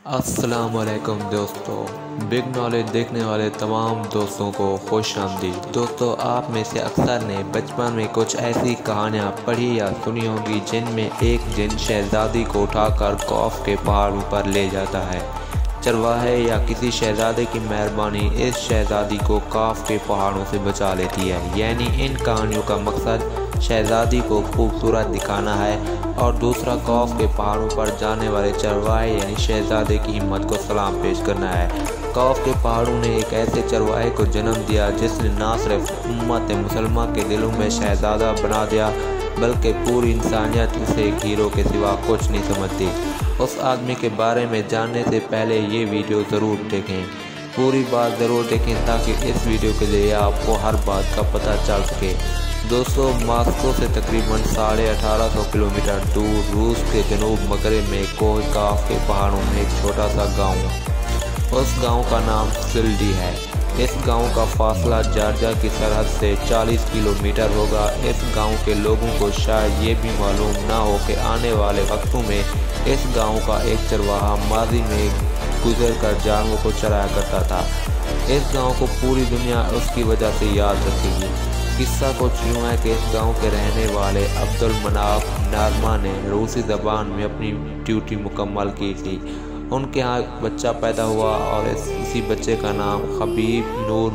السلام علیکم دوستو، بگ نالج دیکھنے والے تمام دوستوں کو خوش آمدید۔ دوستو، آپ میں سے اکثر نے بچپن میں کچھ ایسی کہانیاں پڑھی یا سنی ہوں گی جن میں ایک جن شہزادی کو اٹھا کر کوف کے پہاڑوں پر لے جاتا ہے۔ چرواہے یا کسی شہزادے کی مہربانی اس شہزادی کو کوف کے پہاڑوں سے بچا لیتی ہے۔ یعنی ان کہانیوں کا مقصد شہزادی کو خوبصورت دکھانا ہے اور دوسرا کوف کے پہاڑوں پر جانے والے چرواہے یعنی شہزادے کی ہمت کو سلام پیش کرنا ہے۔ کوف کے پہاڑوں نے ایک ایسے چرواہے کو جنم دیا جس نے نہ صرف امت مسلمہ کے دلوں میں شہزادہ بنا دیا بلکہ پوری انسانیت اسے ایک ہیرو کے سوا کچھ نہیں سمجھتی۔ اس آدمی کے بارے میں جاننے سے پہلے یہ ویڈیو ضرور دیکھیں، پوری بات ضرور دیکھیں تاکہ اس ویڈیو کے ذریعے آپ کو ہر بات کا پتہ چل سکے۔ دوستو، ماسکو سے تقریباً 1850 کلومیٹر دور روس کے جنوب مغرب میں کوف کے پہاڑوں میں ایک چھوٹا سا گاؤں، اس گاؤں کا نام سلڈی ہے۔ اس گاؤں کا فاصلہ جارجیا کی سرحد سے 40 کلومیٹر ہوگا۔ اس گاؤں کے لوگوں کو شاید یہ بھی معلوم نہ ہو کہ آنے والے وقتوں میں اس گاؤں کا ایک چرواہا ماضی میں گزر کر جانوروں کو چرایا کرتا تھا۔ اس گاؤں کو پوری دنیا اس کی وجہ سے یاد رکھے گی۔ قصہ کچھ یوں ہے کہ اس گاؤں کے رہنے والے عبدالمناف نارما نے روسی زبان میں اپنی ڈیوٹی مکمل کی تھی۔ ان کے ہاں ایک بچہ پیدا ہوا اور اسی بچے کا نام حبیب نور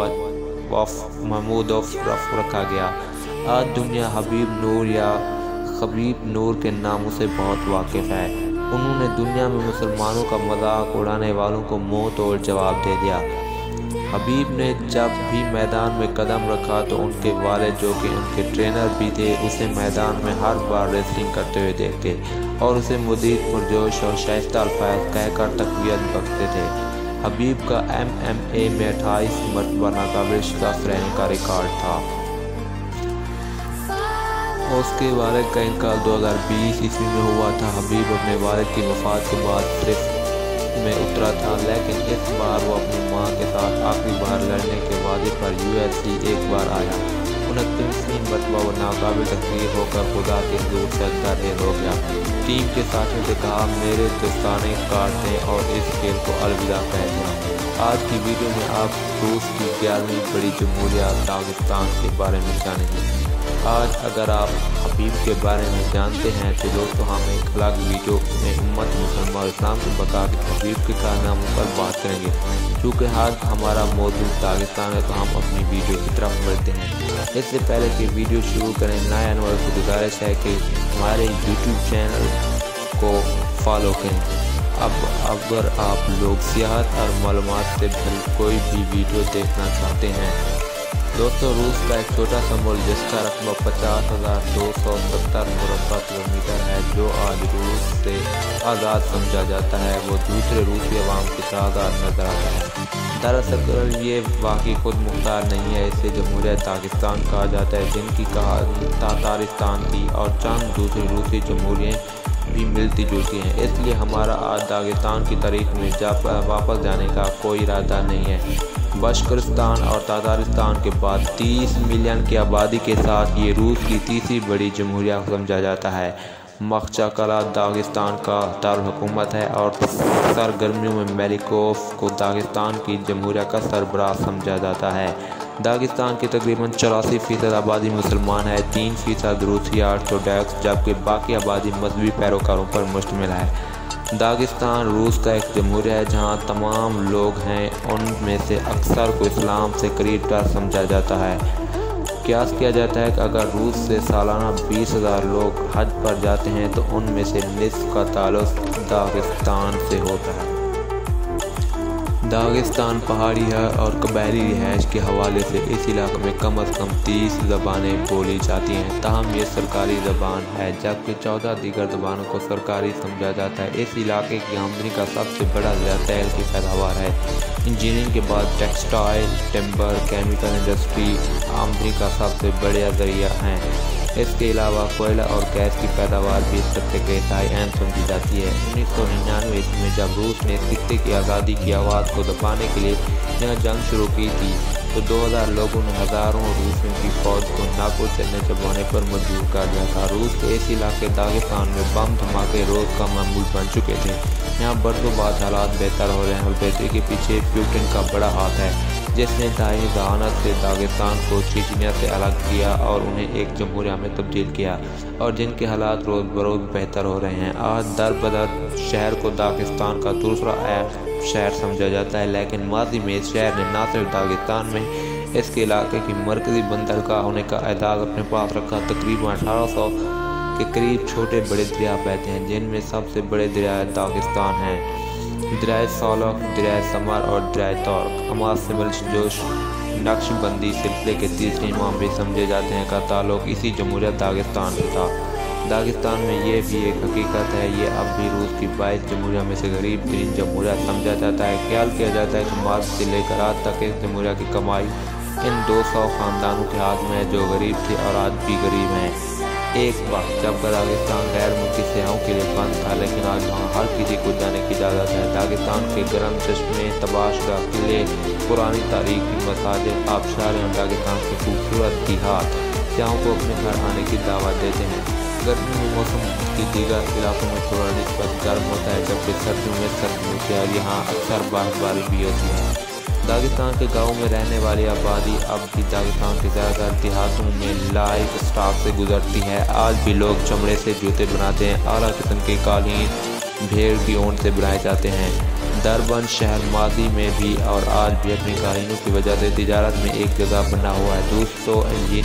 محمود رکھا گیا۔ آج دنیا حبیب نور یا حبیب نور کے ناموں سے بہت واقف ہے۔ انہوں نے دنیا میں مسلمانوں کا مذاق اڑانے والوں کو منہ توڑ جواب دے دیا۔ حبیب نے جب بھی میدان میں قدم رکھا تو ان کے والد جو کہ ان کے ٹرینر بھی تھے اسے میدان میں ہر بار ریسلنگ کرتے ہوئے دیکھتے اور اسے مزید پرجوش اور شائستہ الفاظ کہہ کر تقویت بخشتے تھے۔ حبیب کا MMA میں 28 مرتبہ ناقابل شکست رہنے کا ریکارڈ تھا۔ اس کے والد کا انتقال 2020 عیسوی میں ہوا تھا۔ حبیب اپنے والد کی وفات کے بعد ٹرف میں اترا تھا، لیکن اس بار وہ اپنی ماں کے ساتھ آخری بار لڑنے کے وعدے پر UFC ایک بار آیا۔ 29ویں مرتبہ وہ ناقابل تقدیر ہو کر خدا کے حضور سجدہ ریز ہو گیا۔ ٹیم کے ساتھیوں سے کہا میرے دستانے کاٹ دیں اور اس کھیل کو الوداع کہہ دیں۔ آج کی ویڈیو میں آپ روس کی 11ویں بڑی جمہوریہ داغستان کے بارے میں جانیں گے۔ آج اگر آپ حبیب کے بارے میں جانتے ہیں تو دوستو ہم ایک الگ ویڈیو میں امت مسلمہ اور اسلام کے بقا کے حبیب کے کارناموں پر بات کریں گے۔ چونکہ آج ہمارا موضوع داغستان ہے تو ہم اپنی ویڈیو کی طرف بڑھتے ہیں۔ اس سے پہلے کہ ویڈیو شروع کریں، نئے آنے والوں سے گزارش ہے کہ ہمارے YouTube چینل کو فالو کریں۔ اب اگر آپ لوگ سیاحت اور معلومات سے بھری کوئی بھی ویڈیو دیکھنا چاہتے ہیں، دوستو روس کا ایک چھوٹا سا ملک جس کا رقبہ 50,270 مربع کلومیٹر ہے، جو آج روس سے آزاد سمجھا جاتا ہے، وہ دوسرے روسی عوام کی طرح آزاد نظر آتا ہے۔ دراصل یہ واقعی خود مختار نہیں ہے، اسے جمہوریہ داغستان کہا جاتا ہے جن کی کہانی تاتارستان کی اور چند دوسری روسی جمہورییں بھی ملتی جلتی ہیں۔ اس لیے ہمارا آج داغستان کی تاریخ میں واپس جانے کا کوئی ارادہ نہیں ہے۔ بشکرستان اور تاتارستان کے بعد 30 ملین کی آبادی کے ساتھ یہ روس کی تیسری بڑی جمہوریہ سمجھا جاتا ہے۔ مخچکلا داغستان کا دارالحکومت ہے اور سرگرمیوں میں میلیکوف کو داغستان کی جمہوریہ کا سربراہ سمجھا جاتا ہے۔ داغستان کی تقریباً 84% آبادی مسلمان ہے، 3% روسی آرتھوڈاکس جبکہ باقی آبادی مذہبی پیروکاروں پر مشتمل ہے۔ داغستان روس کا ایک جمہوریہ ہے جہاں تمام لوگ ہیں، ان میں سے اکثر کو اسلام سے قریب تر سمجھا جاتا ہے۔ قیاس کیا جاتا ہے کہ اگر روس سے سالانہ 20,000 لوگ حج پر جاتے ہیں تو ان میں سے نصف کا تعلق داغستان سے ہوتا ہے۔ داغستان پہاڑی ہے اور قبائلی رہائش کے حوالے سے اس علاقے میں کم از کم 30 زبانیں بولی جاتی ہیں، تاہم یہ سرکاری زبان ہے جبکہ 14 دیگر زبانوں کو سرکاری سمجھا جاتا ہے۔ اس علاقے کی آمدنی کا سب سے بڑا ذریعہ تیل کی پیداوار ہے۔ انجینئرنگ کے بعد ٹیکسٹائل، ٹمبر، کیمیکل انڈسٹری آمدنی کا سب سے بڑا ذریعہ ہیں۔ اس کے علاوہ کوئلہ اور گیس کی پیداوار بھی اس خطے کے انتہائی اہم سمجھی جاتی ہے۔ 1999 میں جب روس نے اس خطے کی آزادی کی آواز کو دبانے کے لیے یہاں جنگ شروع کی تھی तो 2000 लोगों ने हज़ारों रूसियों की फौज को नाको चलने चबाने पर मजबूर कर दिया था। रूस के इस इलाके दागिस्तान में बम धमाके रोज़ का मामूल बन चुके थे। यहाँ बरसों हालात बेहतर हो रहे हैं और बेहतरी के पीछे पुतिन का बड़ा हाथ है, जिसने इंतहाई जहानत से दागिस्तान को चेचनिया से अलग किया और उन्हें एक जमहूरिया में तब्दील किया, और जिनके हालात रोज़ बरोज़ बेहतर हो रहे हैं। आज दर बदर शहर को दागिस्तान का दूसरा शहर समझा जाता है, लेकिन माजी में इस शहर ने न सिर्फ दागिस्तान में इसके इलाके की मरकज़ी बंदरगाह होने का एजाज़ अपने पास रखा। तकरीबन 1800 के करीब छोटे बड़े दरिया बहते हैं, जिनमें सबसे बड़े दरिया दागिस्तान हैं। दरिया सालक, दरिया समर और दरिया तौरक हमास से जो नक्शबंदी सिलसिले के तीसरे इमाम भी समझे जाते हैं का ताल्लुक इसी जमहूरिया दागिस्तान से था। दागिस्तान में ये भी एक हकीकत है, ये अब भी रूस की 22 जमहूरिया में से गरीब तरीन जमहूरिया समझा जाता है। ख्याल किया जाता है कि मार्च से लेकर आज तक इस जमहूरिया की कमाई इन 200 ख़ानदानों के हाथ में है जो गरीब थे और आज भी गरीब हैं। एक वक्त जब दागिस्तान गैर मुल्की सयाहों के लिए बंद था, लेकिन आज वहाँ हर किसी को जाने की इजाज़त है। दागिस्तान के गर्म चश्मे, तबाशगा किले, पुरानी तारीखी मसाजिद, आबशारें और दागिस्तान के खूबसूरत देहात सयाहों को अपने घर आने की दावत देते हैं। गर्मी में मौसम की दीगर इलाकों में थोड़ा निस्बत गर्म होता है, जबकि सर्दियों में सर्दी होती है और यहाँ अक्सर बर्फबारी भी होती है। दागिस्तान के गाँव में रहने वाली आबादी अब भी दागिस्तान के ज़्यादातर देहातों में लाइफ स्टाइल से गुजरती है। आज भी लोग चमड़े से जूते बनाते हैं, आला किस्म के कालीन भेड़ की ऊन से बनाए जाते हैं। दरबन शहर माजी में भी और आज भी अपनी कालीनों की वजह से तिजारत में एक जगह बना हुआ है। दोस्तों,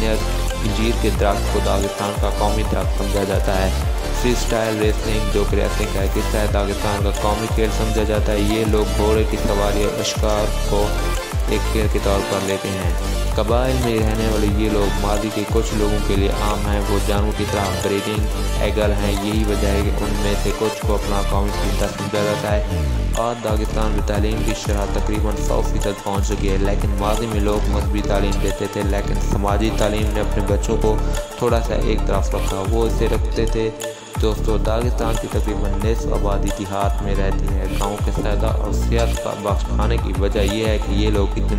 इंजीर के दरख्त को दागिस्तान का कौमी दरख्त समझा जाता है। फ्री स्टाइल रेसलिंग जो कि रेसलिंग का एक हिस्सा है, दागिस्तान का कौमी खेल समझा जाता है। ये लोग घोड़े की सवारी और शिकार को एक खेल के तौर पर लेते हैं। कबाइल में रहने वाले ये लोग माजी के कुछ लोगों के लिए आम हैं, वो जानवरों की तरह ब्रीडिंग एगल हैं। यही वजह है कि उनमें से कुछ को अपना कौमी खेल समझा जाता है। और दागिस्तान में तालीम की शरह तकरीबन 100% पहुँच चुकी है, लेकिन माजी में लोग मजहबी तालीम देते थे, लेकिन समाजी तालीम ने अपने बच्चों को थोड़ा सा एक तरफ रखा, वो इसे रखते थे। दोस्तों, दागिस्तान की तकरीबन निस्फ आबादी देहात में रहती है। गाँव के सादा और सेहत का बख्श खाने की वजह यह है कि ये लोग इतने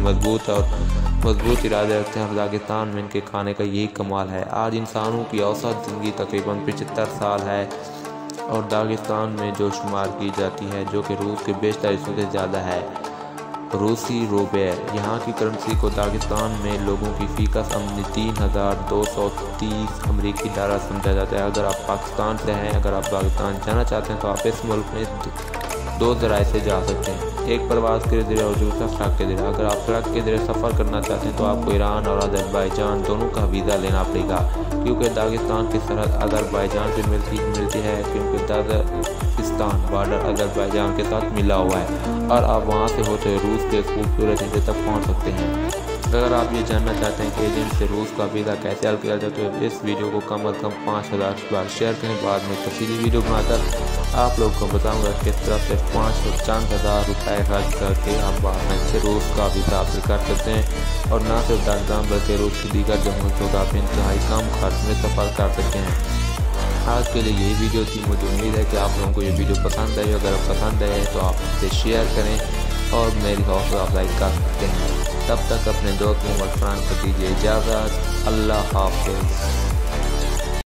मजबूत इरादे रखते हैं और दागिस्तान में इनके खाने का यही कमाल है। आज इंसानों की औसत ज़िंदगी तकरीबन 75 साल है और दागिस्तान में जो शुमार की जाती है, जो कि रूस के बेशतर हिस्सों से ज़्यादा है। रूसी रूबेल यहाँ की करेंसी को दागिस्तान में लोगों की फ़ीस आमदनी 3230 अमरीकी डॉलर समझा जाता है। अगर आप पाकिस्तान से हैं, अगर आप दागिस्तान जाना चाहते हैं तो आप इस मुल्क में 2 ज़राए से जा सकते हैं, एक प्रवास के ज़रिए और दूसरा सड़क के ज़रिए। अगर आप सड़क के ज़रिए सफ़र करना चाहते हैं तो आपको ईरान और अज़रबैजान दोनों का वीज़ा लेना पड़ेगा, क्योंकि दागिस्तान की सरहद अज़रबैजान से मिलती है, क्योंकि दागिस्तान बॉर्डर अज़रबैजान के साथ मिला हुआ है और आप वहाँ से होते हुए रूस के खूबसूरत हिस्से तक पहुँच सकते हैं। अगर आप ये जानना चाहते हैं कि एजेंट से रूस का वीज़ा कैसे हल किया जाए तो इस वीडियो को कम अज़ कम 5000 बार शेयर करें। बाद में तफसीली वीडियो बनाकर आप लोग को बताऊंगा किस तरह से 5,000 रुपये खर्च करके आप बाहर से रूस का वीज़ा हासिल कर सकते हैं और ना सिर्फ दागिस्तान बल्कि रूस की दीगर जमहूरियतों का आप इंतहाई कम खर्च में सफ़र कर सकते हैं। आज के लिए यही वीडियो थी। मुझे उम्मीद है कि आप लोगों को ये वीडियो पसंद आई। अगर पसंद आए तो आप इसे शेयर करें और मेरी हौसला अफजाई कर सकते हैं। तब तक अपने दोस्त मोहम्मद फरहान को दीजिए इजाज़त। अल्लाह हाफ़िज़।